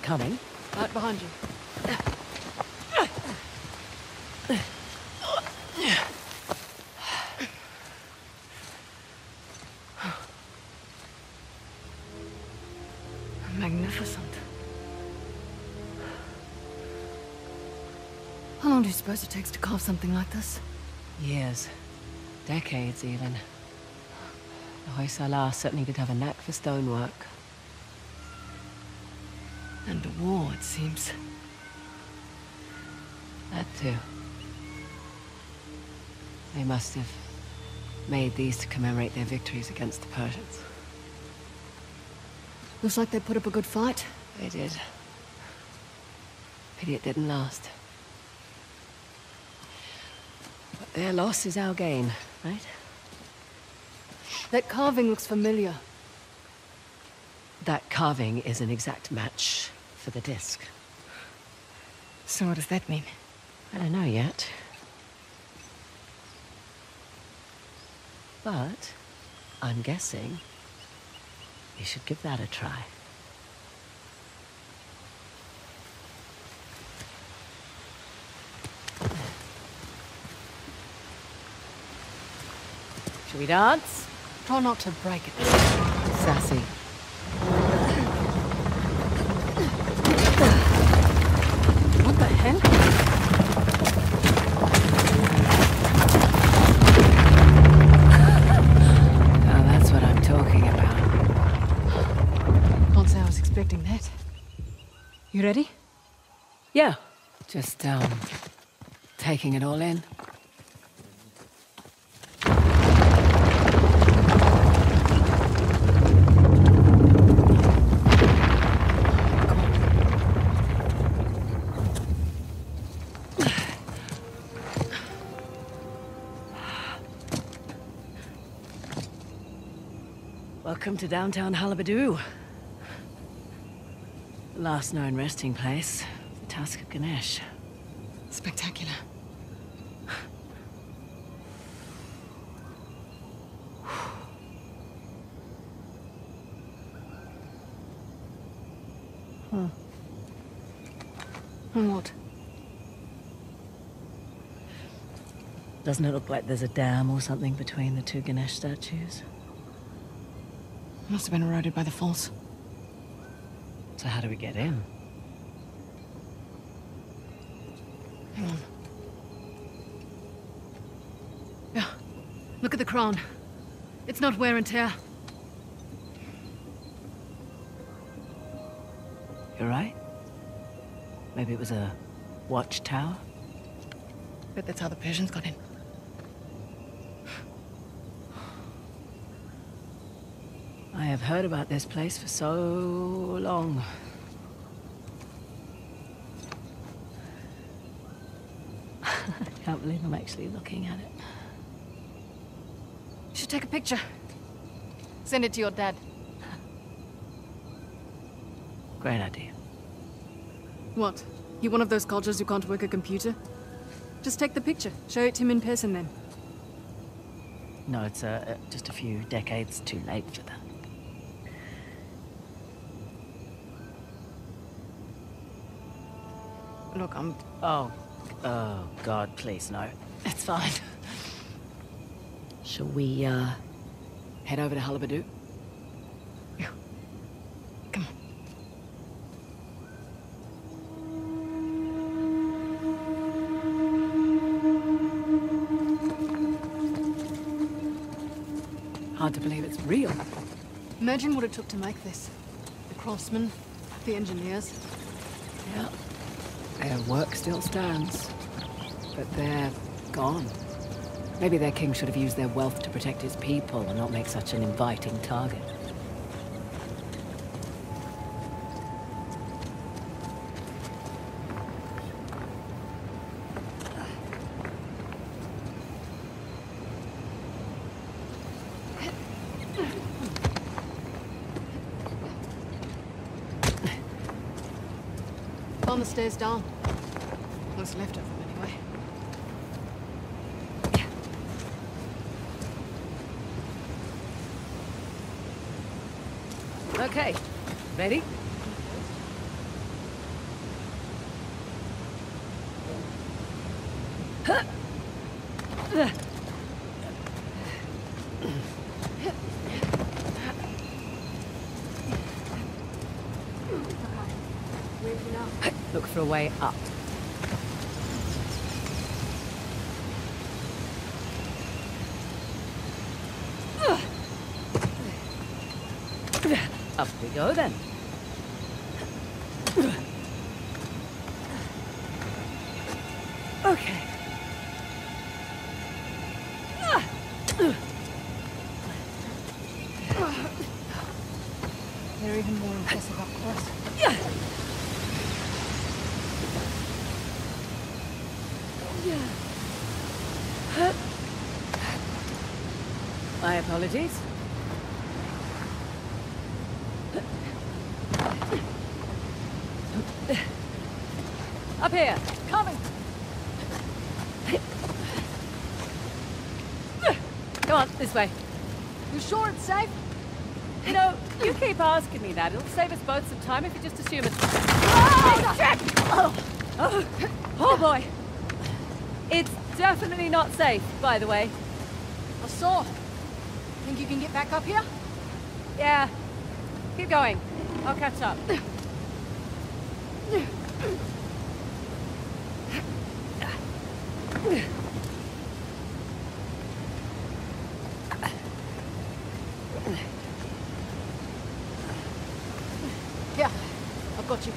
coming. Right behind you. Magnificent. How long do you suppose it takes to carve something like this? Years. Decades, even. The Hoysala certainly did have a knack for stonework. And the war, it seems. That too. They must have made these to commemorate their victories against the Persians. Looks like they put up a good fight. They did. Pity it didn't last. But their loss is our gain, right? That carving looks familiar. That carving is an exact match for the disc. So what does that mean? I don't know yet. But I'm guessing you should give that a try. Should we dance? Try not to break it. Sassy. What the hell? Now that's what I'm talking about. Can't say I was expecting that. You ready? Yeah. Just, taking it all in. Welcome to downtown Halebidu. The last known resting place, the Tusk of Ganesh. Spectacular. And what? Doesn't it look like there's a dam or something between the two Ganesh statues? Must have been eroded by the falls. So how do we get in? Hang on. Yeah. Look at the crown. It's not wear and tear. You're right. Maybe it was a watchtower? Bet that's how the Persians got in. I have heard about this place for so long. I can't believe I'm actually looking at it. You should take a picture. Send it to your dad. Great idea. What? You one of those cultures who can't work a computer? Just take the picture. Show it to him in person then. No, it's just a few decades too late for that. Look, Oh, God, please, no. It's fine. Shall we, head over to Halebidu? Yeah. Come on. Hard to believe it's real. Imagine what it took to make this. The craftsmen, the engineers. Yeah. Their work still stands, but they're gone. Maybe their king should have used their wealth to protect his people and not make such an inviting target. On the stairs down. What's left of them, anyway. Okay, ready? Look for a way up. Up we go then. Okay. They're even more impressive up close. My apologies. Up here. Coming. Come on, this way. You sure it's safe? You know, you keep asking me that. It'll save us both some time if you just assume it's... Oh, shit! Oh boy. It's definitely not safe, by the way. I saw. Think you can get back up here? Yeah. Keep going. I'll catch up. Yeah, I've got you.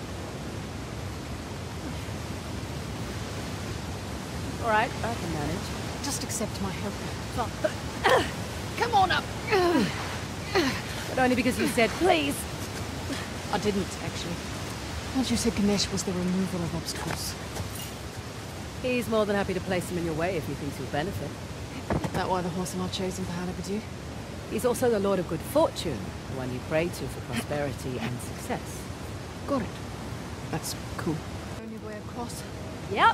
All right, I can manage. Just accept my help. Come. Come on up. But only because you said please. I didn't, actually. Once you said Ganesh was the removal of obstacles. He's more than happy to place them in your way if he thinks you'll benefit. That why the horse am I chosen for Halibadu? He's also the Lord of Good Fortune, the one you pray to for prosperity and success. Got it. That's cool. Only way across. Yep.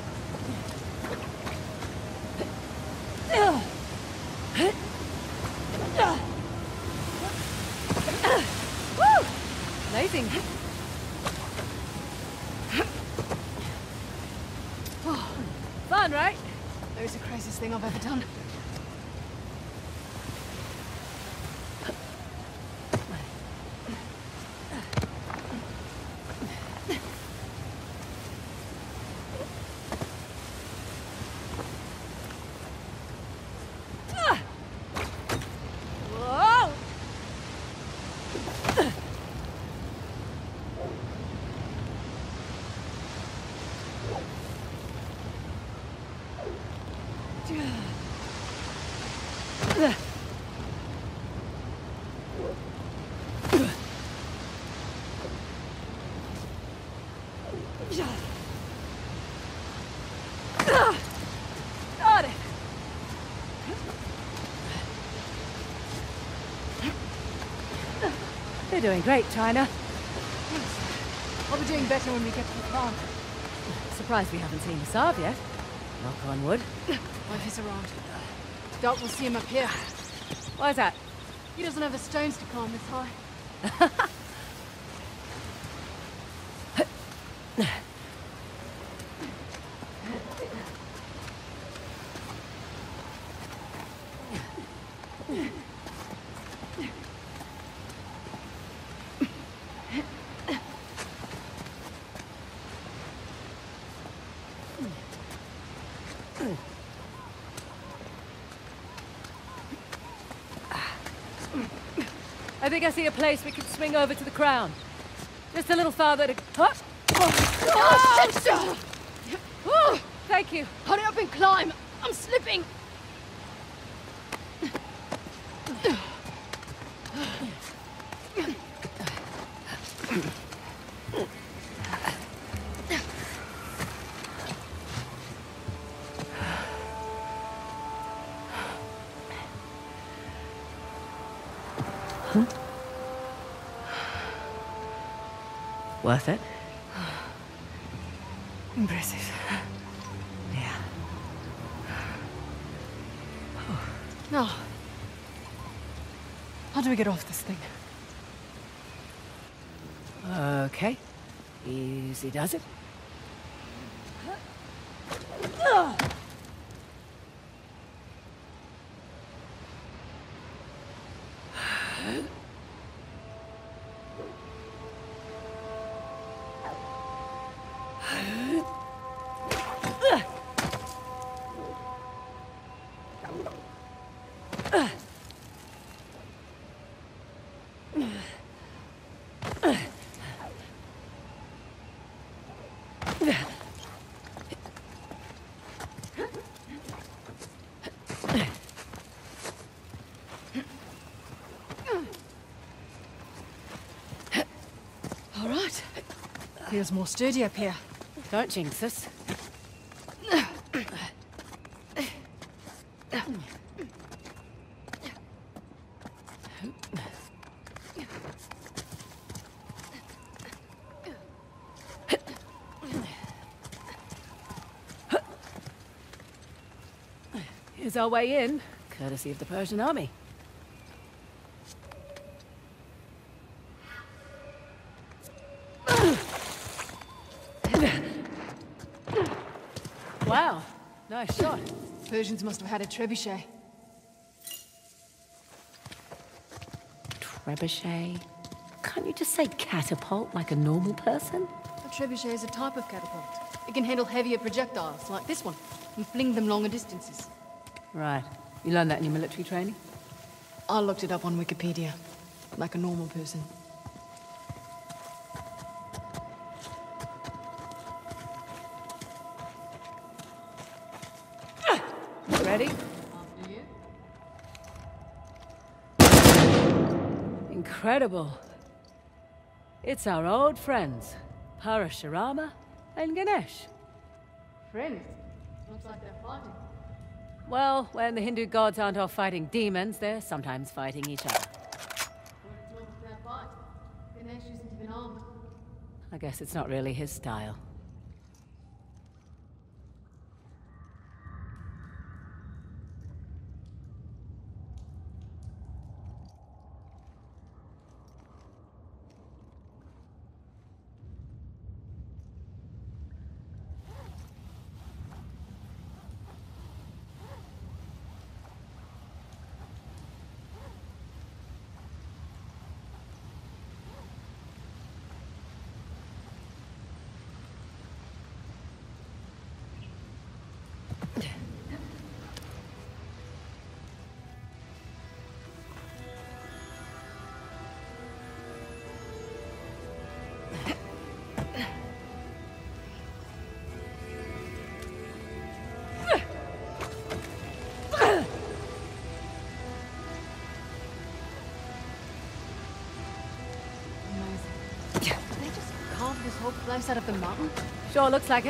Woo! Amazing. Fun, right? That was the craziest thing I've ever done. Whoa! Got it. You're doing great, China. I'll be doing better when we get to the farm. Surprised we haven't seen Sav yet. Knock on wood. Well, he's around. Doubt we'll see him up here. Why is that? He doesn't have the stones to climb this high. I think I see a place we could swing over to the crown. Just a little farther to... Huh? Oh, shit! Oh, thank you. Hurry up and climb! I'm slipping! Worth it? Impressive. Yeah. Now, how do we get off this thing? Okay. Easy does it. Feels more sturdy up here. Don't jinx us. Here's our way in, courtesy of the Persian army. Wow, nice shot. Persians must have had a trebuchet. Trebuchet? Can't you just say catapult like a normal person? A trebuchet is a type of catapult. It can handle heavier projectiles, like this one, and fling them longer distances. Right. You learned that in your military training? I looked it up on Wikipedia, like a normal person. Ready? After you. Incredible. It's our old friends, Parashurama and Ganesh. Friends? Looks like they're fighting. Well, when the Hindu gods aren't off fighting demons, they're sometimes fighting each other. What was their fight? Ganesh isn't even armed. I guess it's not really his style. This whole place out of the mountain? Sure looks like it.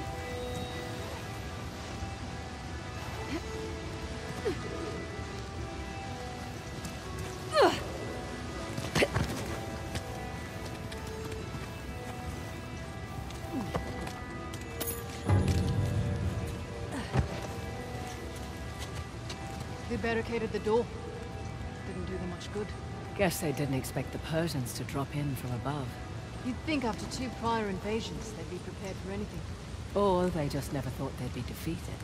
They barricaded the door. Didn't do them much good. Guess they didn't expect the Persians to drop in from above. You'd think after 2 prior invasions, they'd be prepared for anything. Or they just never thought they'd be defeated.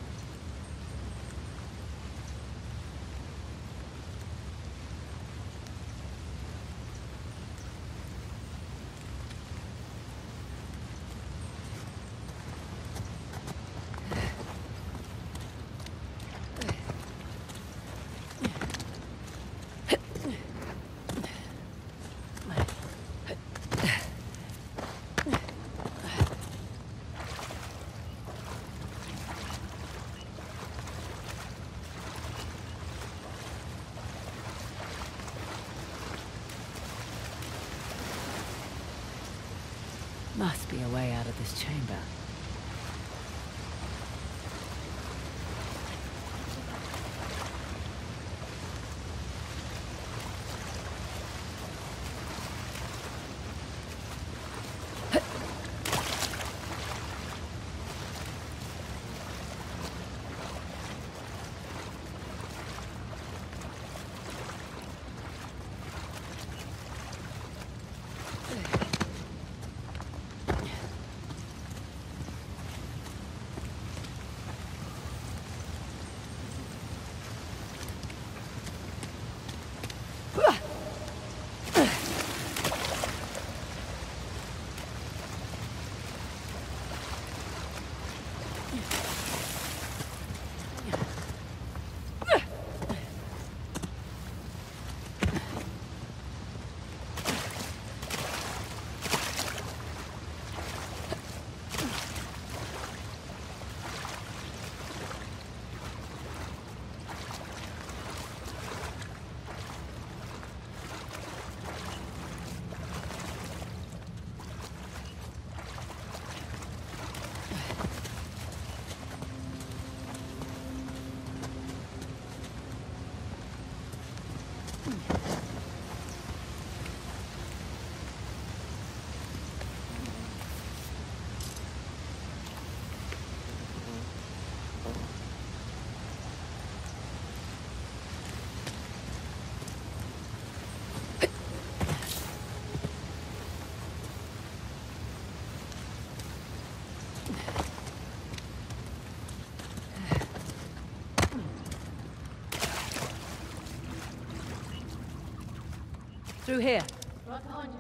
Must be a way out of this chamber. Through here. Right behind you.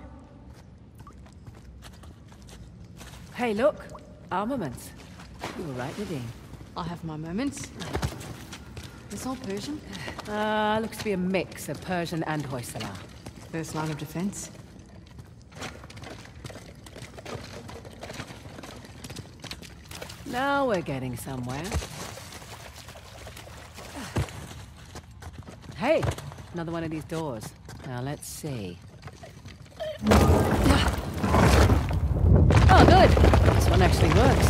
Hey, look. Armaments. You were right, Nadine. I have my moments. This all Persian? Looks to be a mix of Persian and Hoysala. First line of defense. Now we're getting somewhere. Hey, another one of these doors. Now let's see. Oh, good. This one actually works.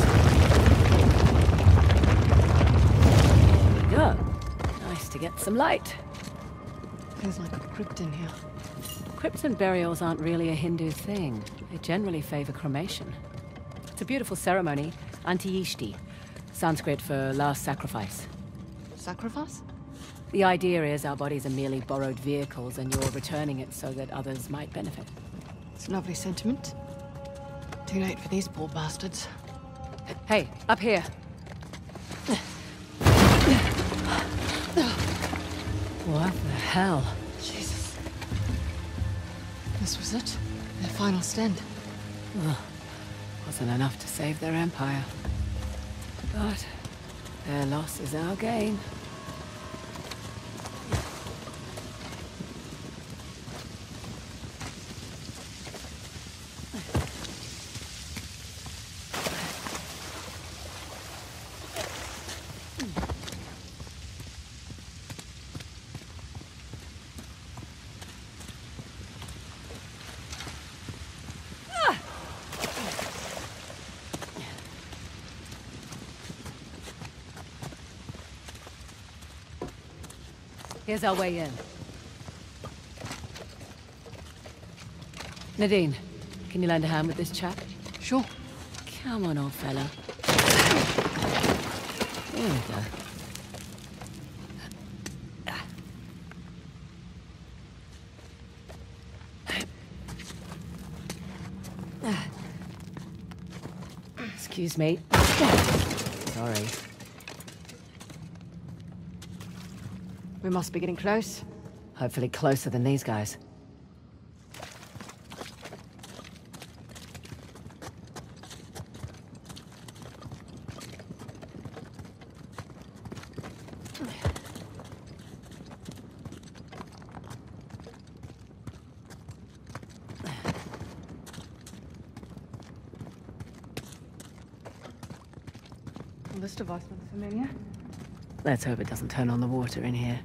There we go. Nice to get some light. Feels like a crypt in here. Crypts and burials aren't really a Hindu thing. They generally favor cremation. It's a beautiful ceremony, Antiyishti, Sanskrit for last sacrifice. Sacrifice? The idea is our bodies are merely borrowed vehicles and you're returning it so that others might benefit. It's a lovely sentiment. Too late for these poor bastards. Hey, up here. What the hell? Jesus. This was it? Their final stand. Ugh. Wasn't enough to save their empire. But their loss is our gain. Here's our way in. Nadine, can you lend a hand with this chap? Sure. Come on, old fella. There we go. Excuse me. Sorry. We must be getting close. Hopefully closer than these guys. Well, this device looks familiar. Let's hope it doesn't turn on the water in here.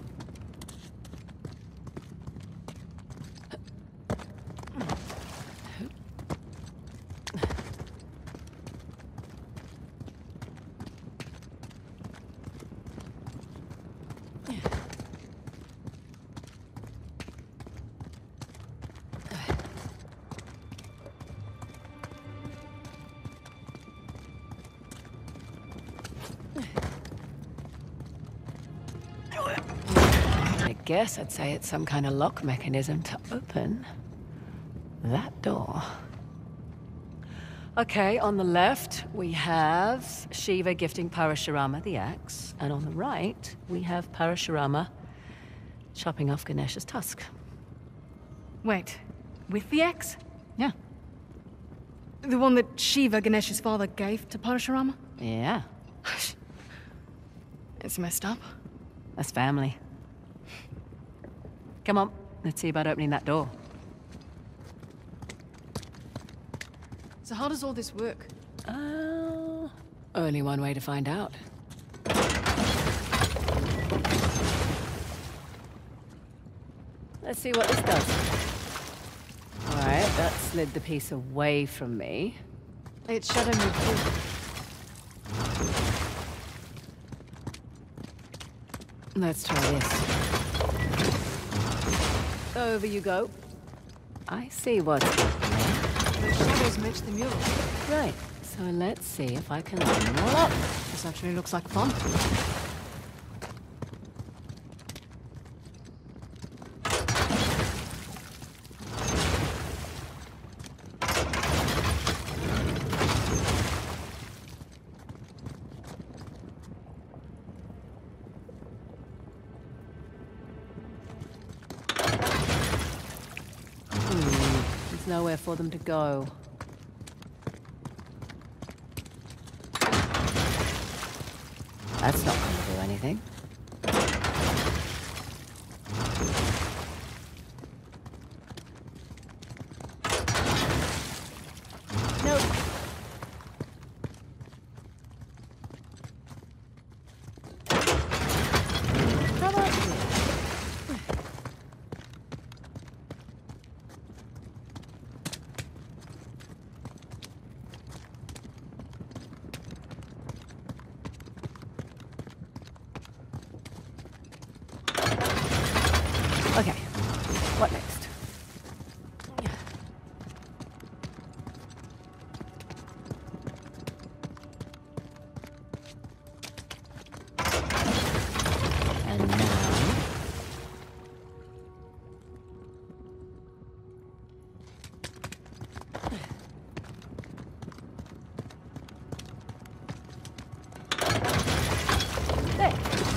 I guess I'd say it's some kind of lock mechanism to open that door. Okay, on the left we have Shiva gifting Parashurama the axe, and on the right we have Parashurama chopping off Ganesh's tusk. Wait, with the axe? Yeah. The one that Shiva, Ganesh's father, gave to Parashurama? Yeah, It's messed up. that's family. Come on, let's see about opening that door. So how does all this work? Only one way to find out. Let's see what this does. Alright, that slid the piece away from me. It's shadow moved too. Let's try this. Over you go. I see what's happening. The shadows match the mural. Right, so let's see if I can line them all up. This actually looks like fun. There's nowhere for them to go. That's not going to do anything. Nope. How about you? Okay, what next? And now... there.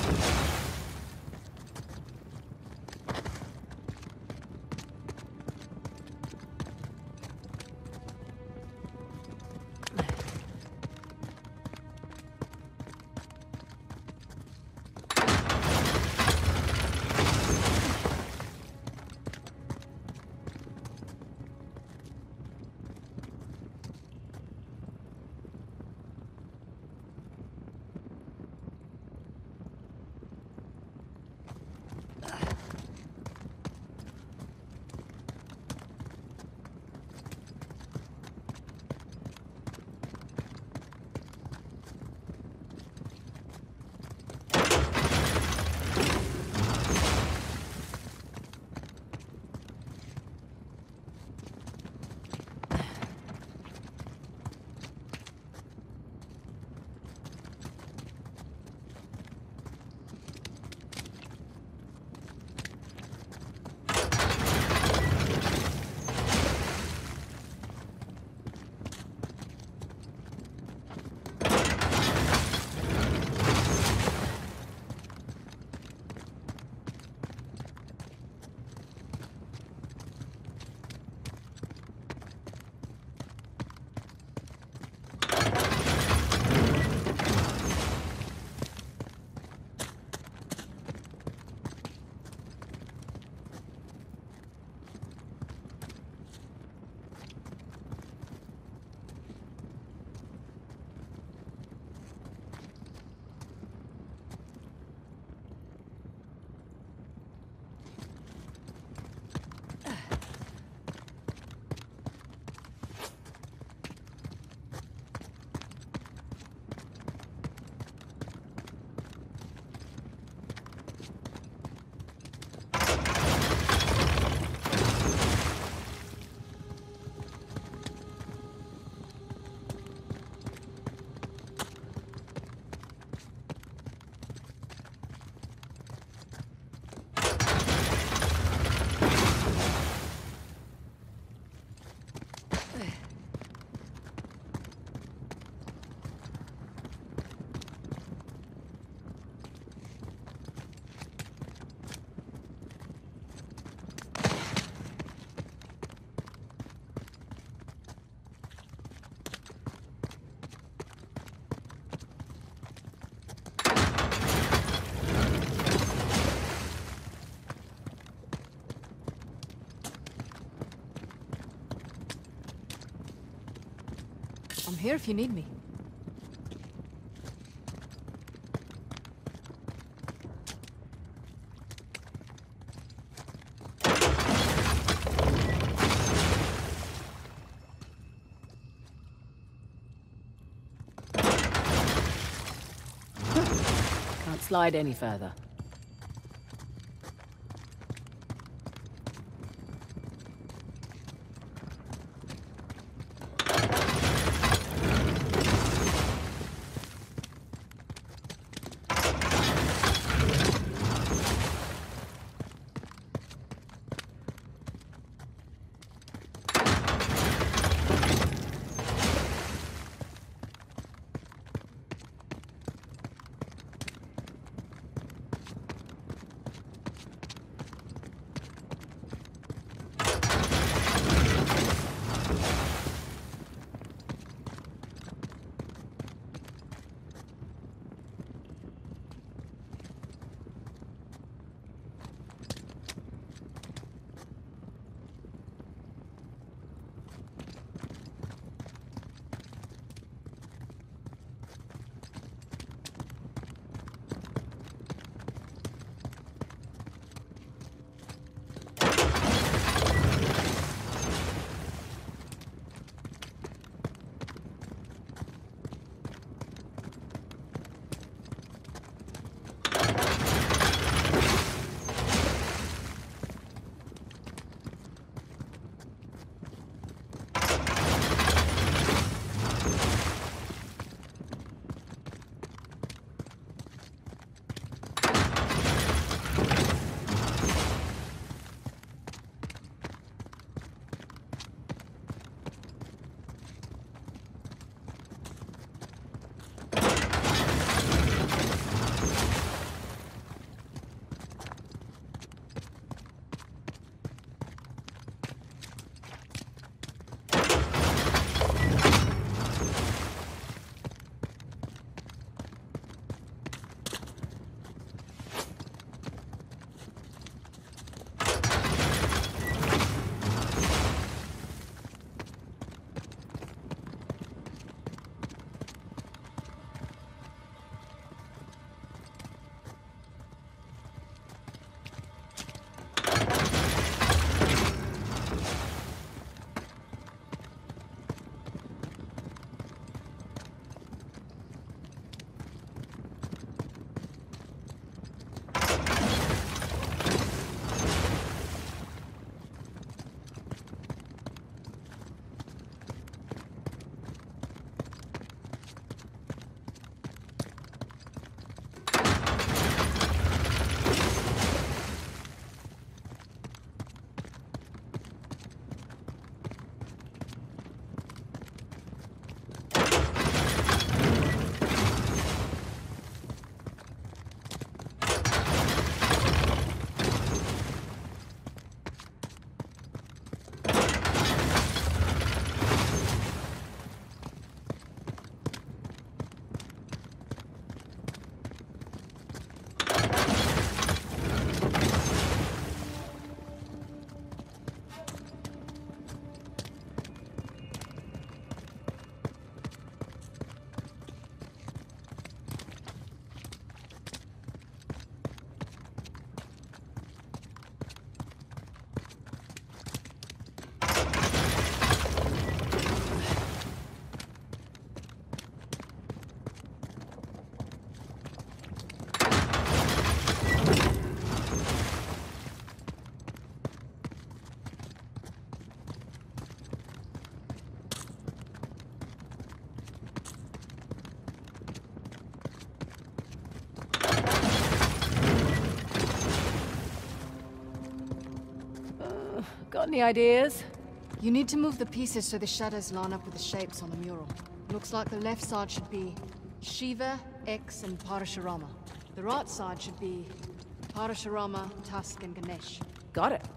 I'm here if you need me. Can't slide any further. any ideas? You need to move the pieces so the shadows line up with the shapes on the mural. Looks like the left side should be Shiva, X, and Parashurama. The right side should be Parashurama, Tusk, and Ganesh. Got it.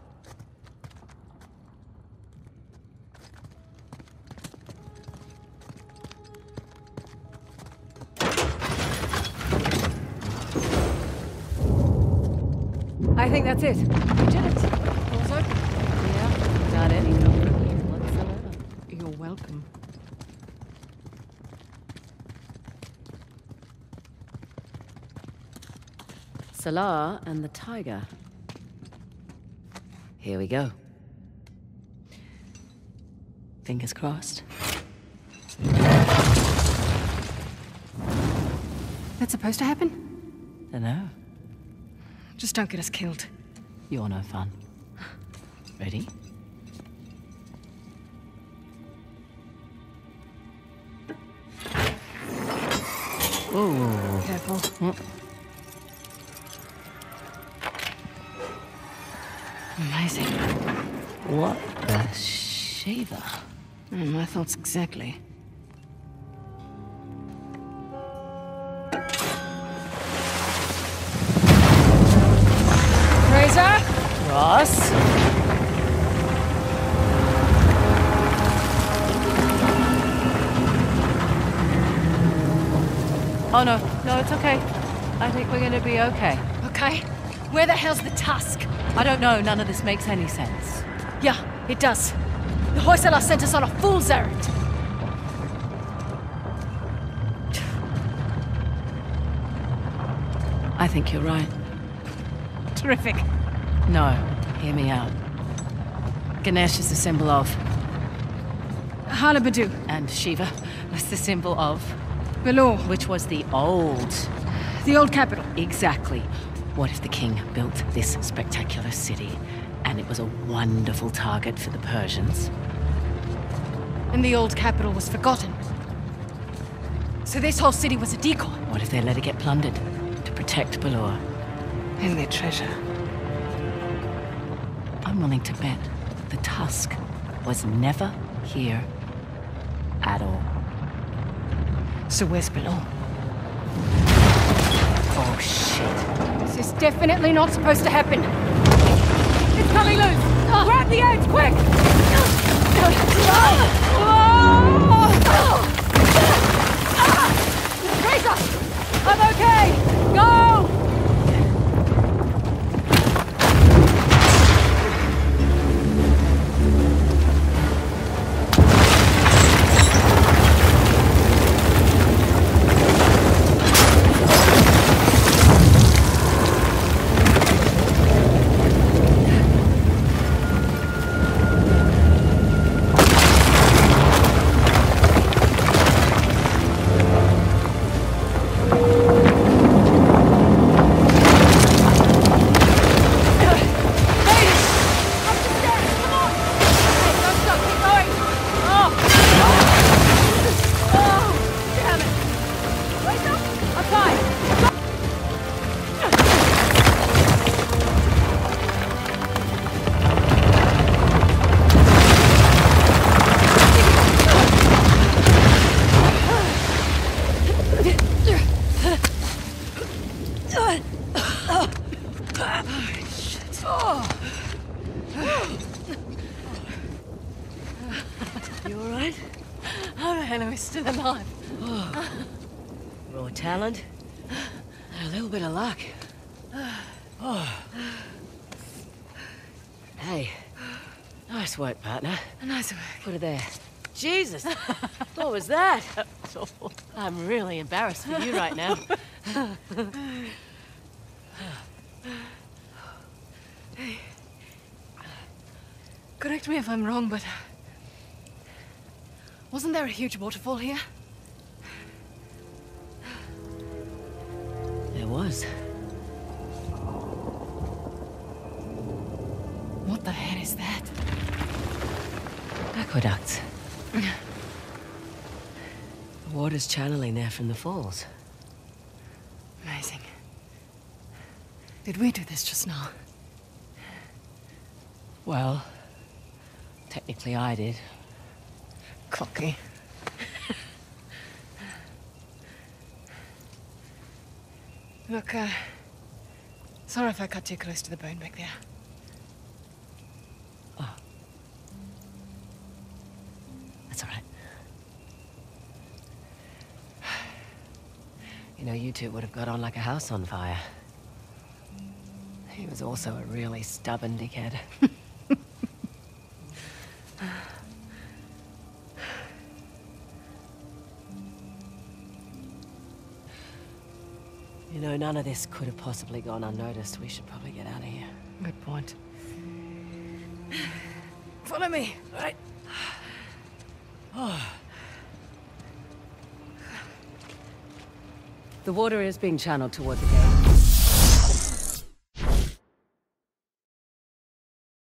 I think that's it. You did it. Doors open. Yeah, not any comfort whatsoever. You're welcome. Salah and the tiger. Here we go. Fingers crossed. That's supposed to happen? Dunno. Just don't get us killed. You're no fun. Ready? Whoa. Careful. Amazing. What the Shiva? My thoughts exactly. Fraser? Ross? Oh no, no, it's okay. I think we're gonna be okay. Okay. Where the hell's the Tusk? I don't know, none of this makes any sense. Yeah, it does. The Hoysala sent us on a fool's errand. I think you're right. Terrific. No, hear me out. Ganesh is the symbol of, Halabadu. and Shiva was the symbol of, Belor. which was the old. The old capital. Exactly. What if the king built this spectacular city, and it was a wonderful target for the Persians? And the old capital was forgotten. So this whole city was a decoy. What if they let it get plundered to protect Balor? And their treasure. I'm willing to bet the Tusk was never here at all. So where's Belor? Oh shit. This is definitely not supposed to happen. It's coming loose! Grab the edge, quick! Razor! I'm okay! Go! You alright? How the hell are we still alive? Raw talent, and a little bit of luck. Hey, nice work, partner. Nice work. Put it there. Jesus, what was that? I'm really embarrassed for you right now. Hey. Correct me if I'm wrong, but... wasn't there a huge waterfall here? There was. What the hell is that? Aqueducts. The water's channeling there from the falls. Amazing. Did we do this just now? Well, Technically, I did. Cocky. Look, sorry if I cut too close to the bone back there. Oh. That's all right. You know, you two would have got on like a house on fire. He was also a really stubborn dickhead. You know, none of this could have possibly gone unnoticed. We should probably get out of here. Good point. Follow me. All right. The water is being channeled toward the gate.